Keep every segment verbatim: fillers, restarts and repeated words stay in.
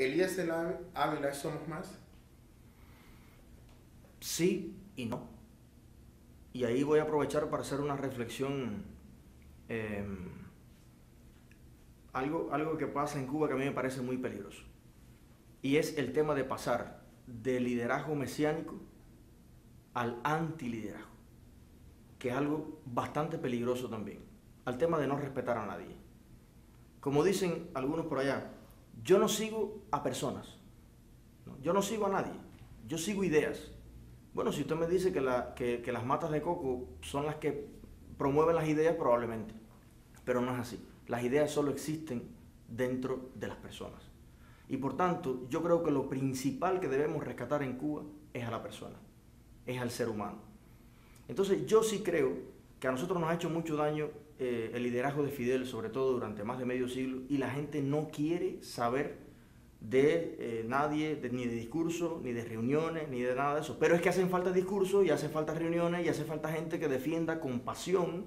¿Elías el Ávila es Somos Más? Sí y no. Y ahí voy a aprovechar para hacer una reflexión. Eh, algo, algo que pasa en Cuba que a mí me parece muy peligroso. Y es el tema de pasar del liderazgo mesiánico al antiliderazgo, que es algo bastante peligroso también. Al tema de no respetar a nadie. Como dicen algunos por allá, yo no sigo a personas, ¿no? Yo no sigo a nadie, yo sigo ideas. Bueno, si usted me dice que, la, que, que las matas de coco son las que promueven las ideas, probablemente, pero no es así. Las ideas solo existen dentro de las personas. Y por tanto, yo creo que lo principal que debemos rescatar en Cuba es a la persona, es al ser humano. Entonces yo sí creo que a nosotros nos ha hecho mucho daño eh, el liderazgo de Fidel, sobre todo durante más de medio siglo, y la gente no quiere saber de eh, nadie, de, ni de discurso, ni de reuniones, ni de nada de eso. Pero es que hacen falta discursos, y hace falta reuniones, y hace falta gente que defienda con pasión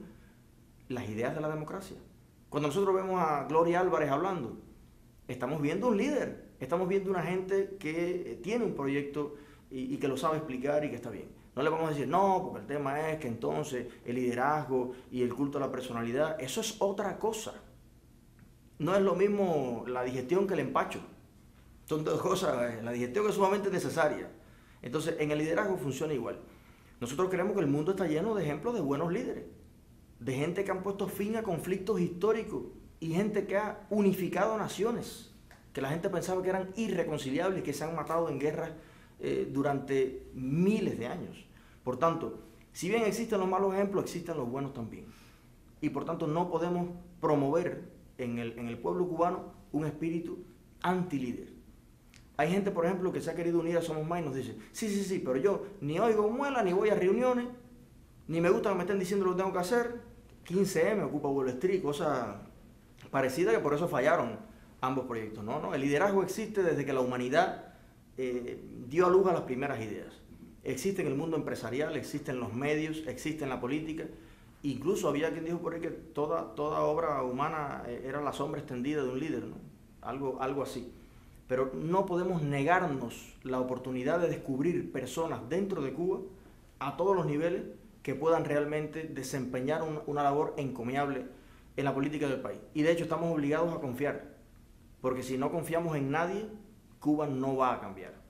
las ideas de la democracia. Cuando nosotros vemos a Gloria Álvarez hablando, estamos viendo un líder, estamos viendo una gente que tiene un proyecto y, y que lo sabe explicar y que está bien. No le vamos a decir, no, porque el tema es que entonces el liderazgo y el culto a la personalidad, eso es otra cosa. No es lo mismo la digestión que el empacho. Son dos cosas, la digestión es sumamente necesaria. Entonces, en el liderazgo funciona igual. Nosotros creemos que el mundo está lleno de ejemplos de buenos líderes, de gente que han puesto fin a conflictos históricos y gente que ha unificado naciones, que la gente pensaba que eran irreconciliables, que se han matado en guerras eh, durante miles de años. Por tanto, si bien existen los malos ejemplos, existen los buenos también. Y por tanto no podemos promover en el, en el pueblo cubano un espíritu antilíder. Hay gente, por ejemplo, que se ha querido unir a Somos Más y nos dice, sí, sí, sí, pero yo ni oigo muela, ni voy a reuniones, ni me gusta que me estén diciendo lo que tengo que hacer. quince eme, ocupa Wall Street, cosas parecidas, que por eso fallaron ambos proyectos. No, no, el liderazgo existe desde que la humanidad eh, dio a luz a las primeras ideas. Existe en el mundo empresarial, existe en los medios, existe en la política. Incluso había quien dijo por ahí que toda, toda obra humana era la sombra extendida de un líder, ¿no? Algo, algo así. Pero no podemos negarnos la oportunidad de descubrir personas dentro de Cuba, a todos los niveles, que puedan realmente desempeñar una, una labor encomiable en la política del país. Y de hecho estamos obligados a confiar, porque si no confiamos en nadie, Cuba no va a cambiar.